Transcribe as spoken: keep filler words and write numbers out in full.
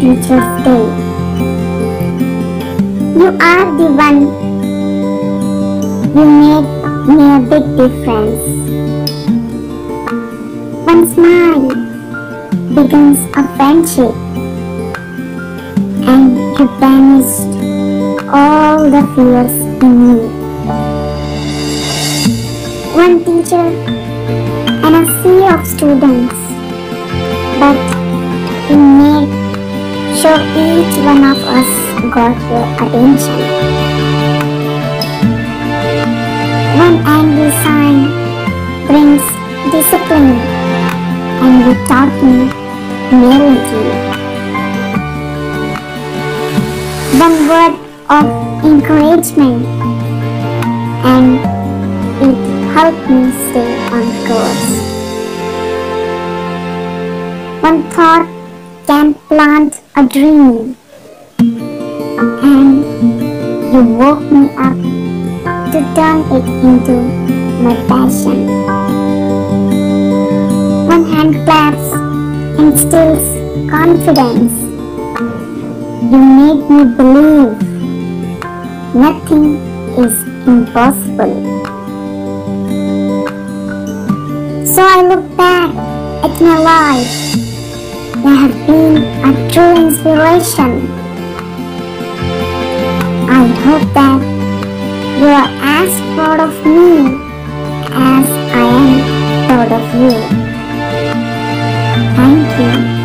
Teacher's Day. You are the one. You made me a big difference. One smile begins a friendship, and you banished all the fears in me. One teacher and a sea of students, but you made sure each one of us got your attention. One angry sign brings discipline, and you taught me humility. One word of encouragement, and it helped me stay on course. One thought can plant a dream, and you woke me up to turn it into my passion. One hand claps instills confidence. You made me believe nothing is impossible. So I look back at my life. You have been a true inspiration. I hope that you are as proud of me as I am proud of you. Thank you.